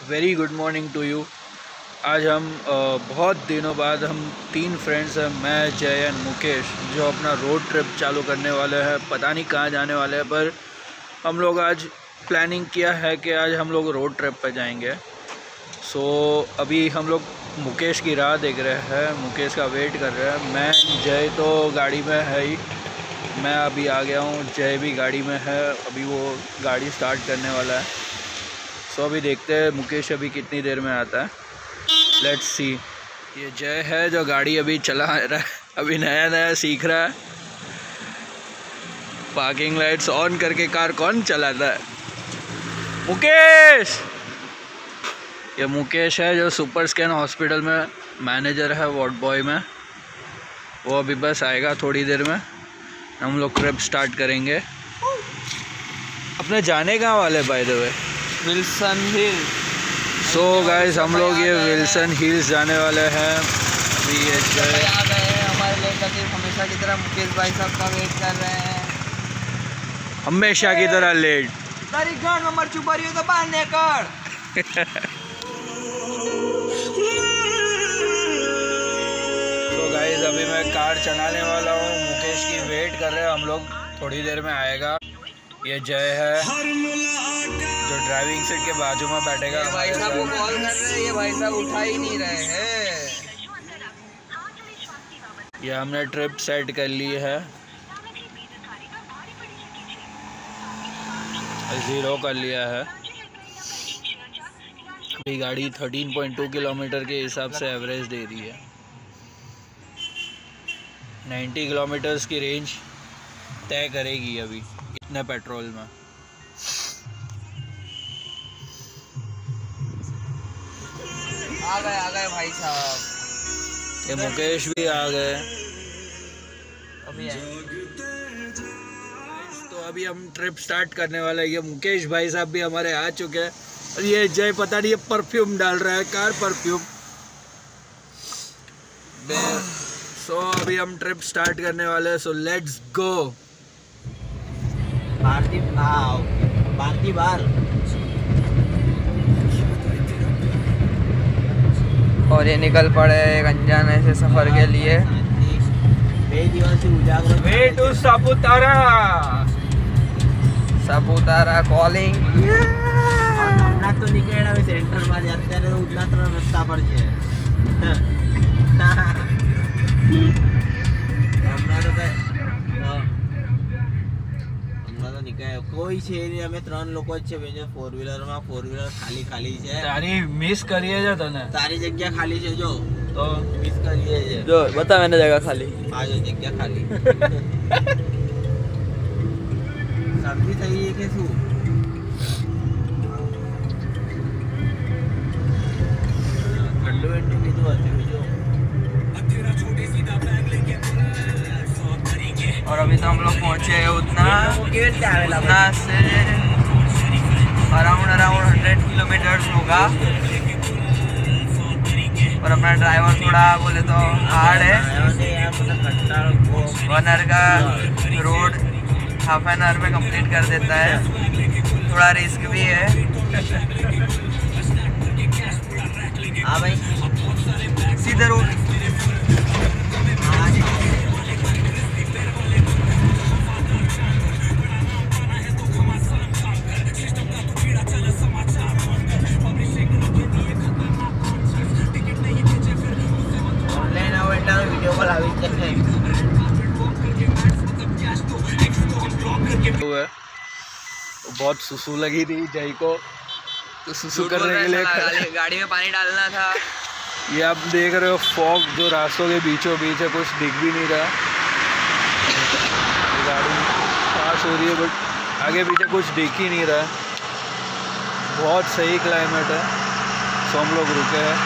Very good morning to you. आज हम बहुत दिनों बाद हम 3 फ्रेंड्स हैं, मैं, जय एंड मुकेश, जो अपना रोड ट्रिप चालू करने वाले हैं। पता नहीं कहाँ जाने वाले हैं, पर हम लोग आज प्लानिंग किया है कि आज हम लोग रोड ट्रिप पे जाएंगे। सो अभी हम लोग मुकेश की राह देख रहे हैं, मुकेश का वेट कर रहे हैं। मैं, जय तो गाड़ी में है ही, मैं अभी आ गया हूँ, जय भी गाड़ी में है, अभी वो गाड़ी स्टार्ट करने वाला है। सो अभी देखते हैं मुकेश अभी कितनी देर में आता है। Let's see. ये जय है जो गाड़ी अभी चला रहा है, अभी नया नया सीख रहा है। पार्किंग लाइट्स ऑन करके कार कौन चलाता है? मुकेश। ये मुकेश है जो सुपर स्कैन हॉस्पिटल में मैनेजर है, वार्ड बॉय में। वो अभी बस आएगा थोड़ी देर में, हम लोग ट्रिप स्टार्ट करेंगे। अपने जाने कहाँ वाले by the way? Wilson Hill. So guys हम लोग ये विल्सन हिल्स जाने वाले हैं। अभी ये आ गए हैं हमारे लेकर, हमेशा की तरह मुकेश भाई साहब का वेट कर रहे हैं, हमेशा की तरह लेट। तारीख नंबर चुपरियो तो बांधने कर। तो गाइस अभी मैं कार चलाने वाला हूँ, मुकेश की वेट कर रहे हैं हम लोग, थोड़ी देर में आएगा। ये जय है जो ड्राइविंग सीट के बाजू में बैठेगा। भाई साहब को कॉल कर रहे हैं, ये भाई साहब उठा ही नहीं रहे हैं। ये हमने ट्रिप सेट कर ली है, 0 कर लिया है। अभी गाड़ी 13.2 किलोमीटर के हिसाब से एवरेज दे रही है। 90 किलोमीटर्स की रेंज तय करेगी अभी इतने पेट्रोल में। आ गए भाई साहब। ये मुकेश भी आ गए अभी आए। तो अभी हम ट्रिप स्टार्ट करने वाले हैं। ये मुकेश भाई साहब भी हमारे आ चुके हैं और ये जय पता नहीं ये परफ्यूम डाल रहा है, कार परफ्यूम। सो अभी हम ट्रिप स्टार्ट करने वाले हैं, सो लेट्स गो। भारती बार। और ये निकल पड़े एक अनजाने से सफर के लिए। Way to Saputara. Saputara calling. હમણાં તો નીકળ્યા હવે સેન્ટરમાં જ, અત્યારે ઉડના 3 રસ્તા પર છે. હમણાં તો નીકળ્યા કોઈ છે નહીં, અમે 3 લોકો જ છે બેજો 4 વ્હીલરમાં. 4 વ્હીલર ખાલી ખાલી છે. તારી મિસ કરીએ છે તને, તારી જગ્યા ખાલી છે જો, તો મિસ કરીએ છે. जो बता मैंने जगह खाली। આ જો જગ્યા ખાલી. સબ્જી થઈ છે કે શું? ઠંડુ વેંડુ લીધું હશે બીજું. और अभी तो हम लोग पहुंचे हैं उतना से अराउंड 100 किलोमीटर्स होगा। और अपना ड्राइवर थोड़ा बोले तो हार्ड है, 1 आवर का रोड हाफ एन आवर में कंप्लीट कर देता है, थोड़ा रिस्क भी है। हाँ भाई सीधे रोड। वीडियो कॉल આવી છે। बहुत सुसु लगी थी जय को, तो सुसु करने के लिए गाड़ी में पानी डालना था। ये आप देख रहे हो फॉग जो रास्तों के बीचों बीच है, कुछ दिख भी नहीं रहा। गाड़ी पास हो रही है बट आगे पीछे कुछ दिख ही नहीं रहा है। बहुत सही क्लाइमेट है, सो हम लोग रुके हैं।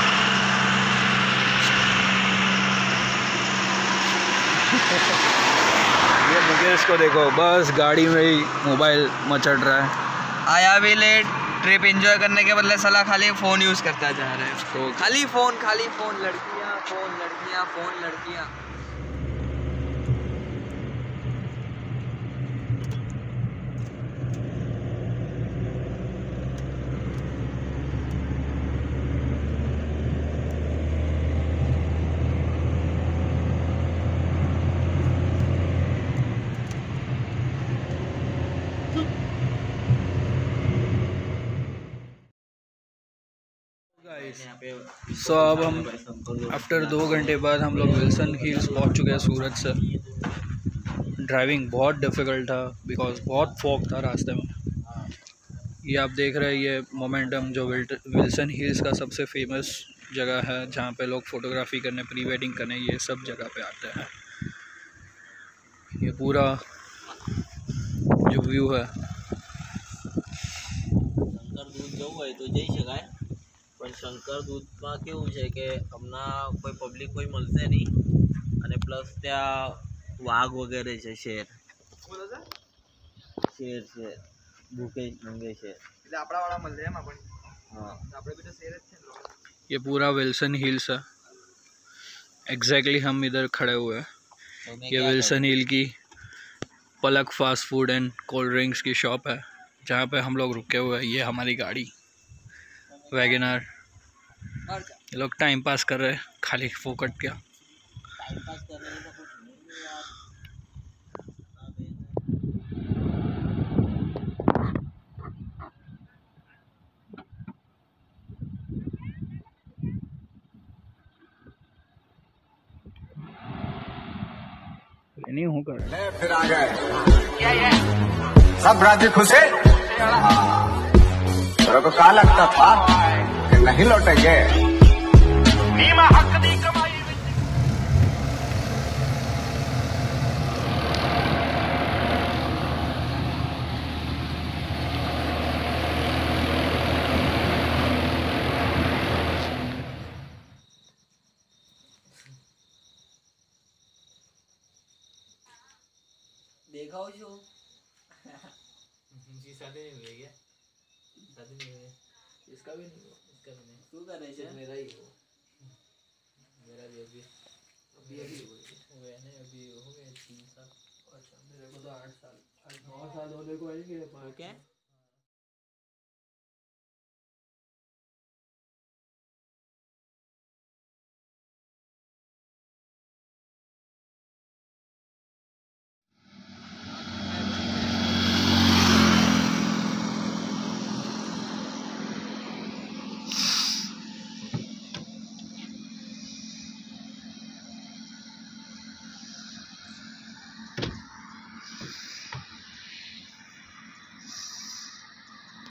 ये मुकेश को देखो, बस गाड़ी में ही मोबाइल मचड़ रहा है। आया भी लेट, ट्रिप एंजॉय करने के बदले साला खाली फ़ोन यूज़ करता जा रहा है। तो खाली फ़ोन लड़कियाँ, फ़ोन लड़कियाँ। यहाँ पे सो अब हम आफ्टर 2 घंटे बाद हम लोग विल्सन हिल्स पहुंच चुके हैं सूरत से। ड्राइविंग बहुत डिफ़िकल्ट था बिकॉज बहुत फॉग था रास्ते में। ये आप देख रहे हैं ये मोमेंटम जो विल्सन हिल्स का सबसे फेमस जगह है जहाँ पे लोग फ़ोटोग्राफी करने, प्री वेडिंग करने, ये सब जगह पे आते हैं। ये पूरा जो व्यू है, શંકર દૂધ જવું હોય તો જઈ શકાય, પણ શંકર દૂધમાં કેવું છે કે હમણાં કોઈ પબ્લિક કોઈ મળશે નહીં, અને પ્લસ ત્યાં વાઘ વગેરે છે, શેર છે, ભૂખે નંગે શેર, એટલે આપણાવાળા મળે એમ આપણે. હા આપણે બી તો શેર જ છે ને. ये पूरा विल्सन हिल्स है। एग्जैक्टली हम इधर खड़े हुए हैं। તો મેં ये क्या विल्सन हिल की Palak fast food and cold drinks की शॉप है जहाँ पे हम लोग रुके हुए हैं। ये हमारी गाड़ी वैगनआर। ये लोग टाइम पास कर रहे हैं, खाली फोकट क्या। टाइम पास कर रहे हैं तो कुछ नहीं यार। नहीं होगा फिर आ गए सब राजी खुशी। तेरे को क्या लगता था कि नहीं लौटेंगे? દેખાવ છો जी शादी नहीं हुई है क्या? शादी नहीं हुई है। इसका भी नहीं हुआ, इसका भी नहीं। શું કરે છે? मेरा ही हो, मेरा भी अभी हुआ है नहीं, अभी हो गए 3 साल। अच्छा मेरे को तो 8 साल 9 साल होने को आएंगे। ઓકે